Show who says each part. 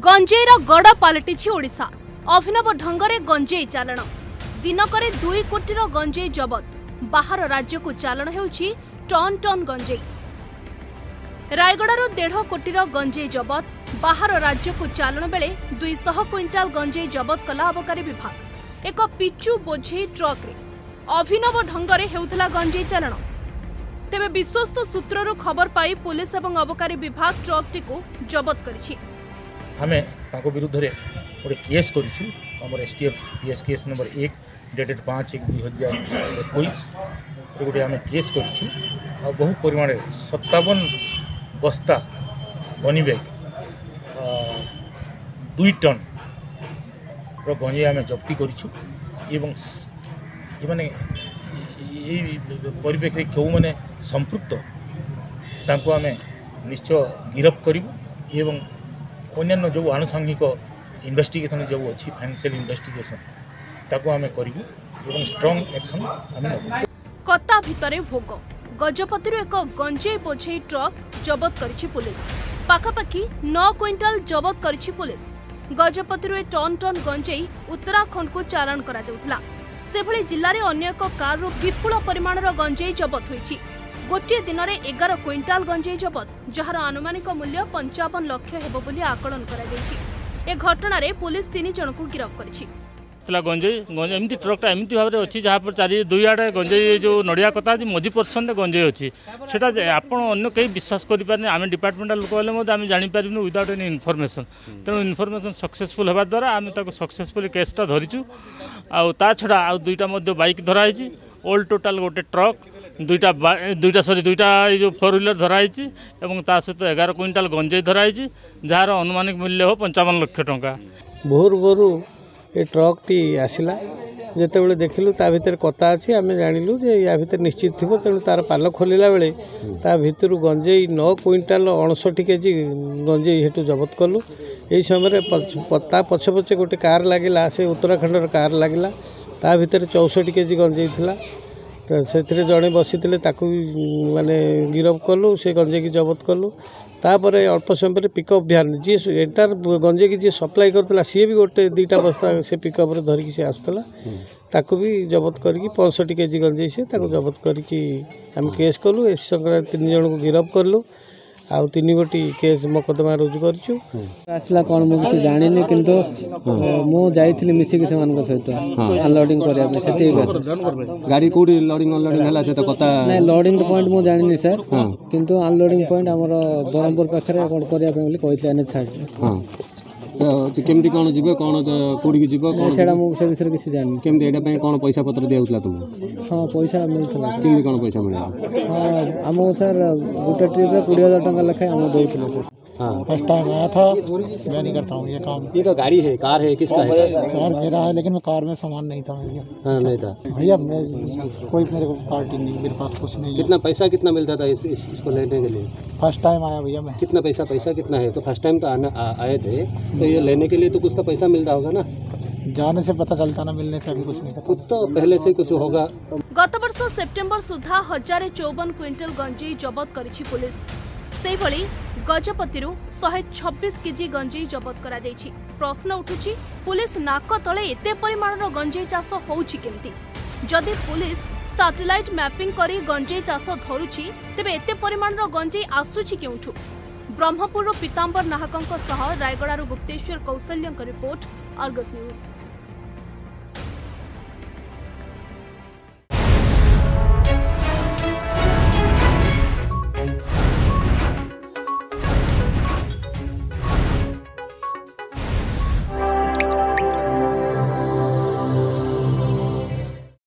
Speaker 1: गंजेईर गड़ पलटि ओडिशा। अभिनव ढंगरे गंजेई चालाण। दिनकरे 2 कोटीर गंजेई जबत। बाहर राज्य को चालाण हेउछि टन टन गंजेई। रायगड़ारू 1.5 कोटीर गंजेई जबत। बाहर राज्य को चालाण बेले 200 क्विंटाल गंजेई जबत कला आबकारी विभाग। एक पिचु बोझेई ट्रक रे अभिनव ढंगरे हेउथला गंजेई चालाण। तेबे विश्वस्त सूत्ररू खबर पाई पुलिस एवं अबकारी विभाग ट्रकटी को जबत करिछि।
Speaker 2: हमें ताको विरुद्ध रे गोटे केस करिछु। हमर STF PS case number 1 dated 5/1/2021 गोटे आम केस करिछु। आ बहु परिमाण 57 बस्ता बनी बैग 2 टन रो गंजे आम जब्ती करिछु। एवं माने परिप्रेक्षी क्यों मैंने संपृक्त तांको आम निश्चय गिरफ्त करूँ एवं अन्य जो आनुषंगिक इन्वेस्टिगेशन जो अच्छी फाइनेंशियल इन्वेस्टिगेशन ताको आम करूँ एवं स्ट्रॉन्ग एक्शन आम नबू।
Speaker 1: कता भितरे भोग गजपति एक गंजेई बोझेई ट्रक जबत करिछि पुलिस। पाखापाखि 9 क्विंटाल जबत करिछि पुलिस। गजपति टन टन गंजेई उत्तराखंड को चालाण करा जाउथला। सेभଳି जिल्लारे अन्य एक कार विपुल परिमाणर गंजेई जबत होइछि। गोटे दिन में 11 क्विंटाल गंजेई जबत, जार आनुमानिक मूल्य 55 लाख हेबो बोली आकलन करा जायछि। ए घटना रे पुलिस 3 जन को गिरफ्त करिछि।
Speaker 3: गंजेई एमती ट्रकटा एमती भाव में अच्छी जहाँ पर चारि दुई आड़े गंजेई जो नड़िया कथा मझी पोर्सन गंजेई अच्छी से अन्य कहीं विश्वास करें आम डिपार्टमेंटाल लोक हेल्ले आम जापर विदाउट एनी इनफर्मेशन। तेणु इनफर्मेशन सक्सेसफुल होगा द्वारा आम सक्सेसफुल केसटा धरीचु। आ छड़ा आउ 2टा बाइक धराई। ऑल टोटाल गोटे ट्रक दुईटा जो 4 व्हीलर धराई और सहित 11 क्विंटाल गंजेई धराई जार अनुमानिक मूल्य हो 55 लाख टंका।
Speaker 4: भोर भोरू ये ट्रक टी आसला जिते देखिलु ता भितर कता अच्छी आम जानिलु जे या भितर निश्चित थी। तेणु तार पाल खोलिला बेले ता भितर गंजेई 9 क्विंटाल 59 केजी गंजेई हेतु जबत कलु। यही समय ता पछे पछे गोटे कार लगिला से उत्तराखंड कार लगिला ता भितर 64 केजी गंजेई थिला। तो से जड़े बसी माने गिरफ्त कलु से गंजे की जबत कलु। तापर अल्प समय पिकअप भ्यान जी एंटार गंजे की जी सप्लाई करता सी भी गोटे 2टा बस्ता से पिकअप धरिकी से आसला ताकू भी जबत करके 65 केजी गंजे से जबत करके आम केस कलु। ए संक्रांत 3 जन को गिरफ्त कलु। आ 3 गोटी केस मकदमा रुजु करछु।
Speaker 5: आसला कौन मुझे जानी किंतु मु जाइथिली मिसिक सेमान सहित अनलोडिंग करिया पे सेते
Speaker 6: गाड़ी कोडी लोडिंग अनलोडिंग हला छ त कता
Speaker 5: नै लोडिंग पॉइंट मु जानिनी सर किंतु अनलोडिंग पॉइंट हमर बरमपुर पाखरे कोन करिया पे बोली कहितले एनएच साइड। हां
Speaker 6: केमती कौन जीव कौन कोडी की जीव कौन
Speaker 5: सेडा मु से विषय किसी जानि
Speaker 6: केमती एडा पे कौन पैसा पत्र देउतला तुम?
Speaker 5: हां पैसा मिलथला।
Speaker 6: केमती कौन पैसा मिला?
Speaker 5: हां हमो सर गुटे ट्रिप से 20000 टका लेखा हम देउतले सर।
Speaker 4: हाँ फर्स्ट टाइम आया था। मैं नहीं करता हूँ ये काम।
Speaker 6: ये तो गाड़ी है, कार है, किसका है?
Speaker 4: कार मेरा है लेकिन मैं कार में सामान नहीं था भैया।
Speaker 6: हाँ नहीं था
Speaker 4: भैया। कोई मेरे को पार्टी नहीं, मेरे पास कुछ नहीं।
Speaker 6: कितना पैसा कितना मिलता था इसको लेने के लिए?
Speaker 4: फर्स्ट टाइम आया भैया मैं।
Speaker 6: कितना पैसा कितना है? तो फर्स्ट टाइम तो आए थे तो ये लेने के लिए तो कुछ तो पैसा मिलता होगा ना?
Speaker 4: जाने से पता चलता ना, मिलने से अभी कुछ नहीं पता।
Speaker 6: कुछ तो पहले से कुछ होगा।
Speaker 1: गत वर्ष सेप्टेम्बर सुधा 1054 क्विंटल गंजेई जबत करिछि पुलिस। सेभଳି गजपति 126 केजी गंजेई जबत करा जायछि। प्रश्न उठुछि पुलिस नाक तले एते परिमाणर गंजेई चाष होउछि केमती? जदि पुलिस सैटेलाइट मैपिंग करी गंजेई चाष धरुछि तेबे एते परिमाणर गंजेई आसुछि केउठु? ब्रह्मपुर पीतांबर नाहकंक सह रायगड़ारू गुप्तेश्वर कौशल्यंक रिपोर्ट, अर्गस न्यूज।